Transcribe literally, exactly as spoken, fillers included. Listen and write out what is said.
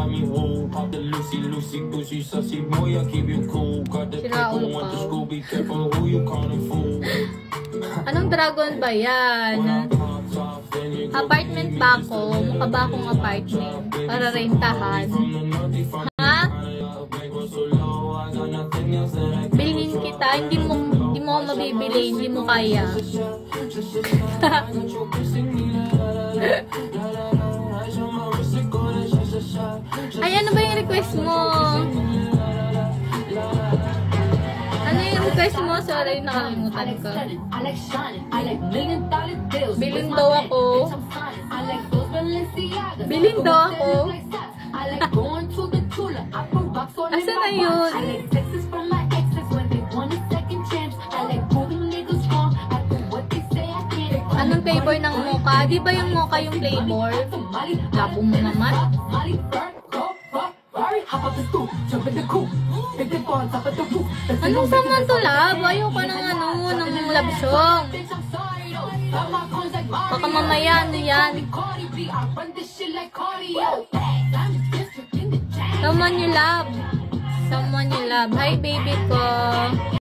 Sira ulo ka. Anong dragon ba yan? Apartment ba ako? Mukha ba akong apartment? Para rentahan? Ha? Bilhin kita. Hindi mo, hindi mo ako mabibili. Hindi mo kaya. Ay, ano ba yung request mo? Ano yung request mo? Sorry, nakalimutan ko. Bilhin daw ako. Bilhin daw ako. Asan na yun? Anong flavor ng mocha? Di ba yung mocha yung flavor? Labo mo naman. Anong saman to, lab? Ayoko ng ano, ng love song. Baka mamaya, ano yan? Someone you love. Someone you love. Hi, baby ko.